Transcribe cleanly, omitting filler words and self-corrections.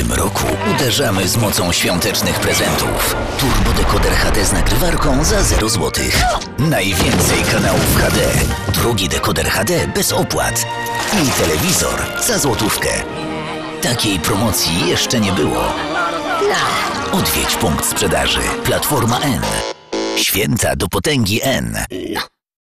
tym roku uderzamy z mocą świątecznych prezentów. Turbodekoder HD z nagrywarką za 0 zł. Najwięcej kanałów HD. Drugi dekoder HD bez opłat. I telewizor za złotówkę. Takiej promocji jeszcze nie było. Odwiedź punkt sprzedaży. Platforma N. Święta do potęgi N.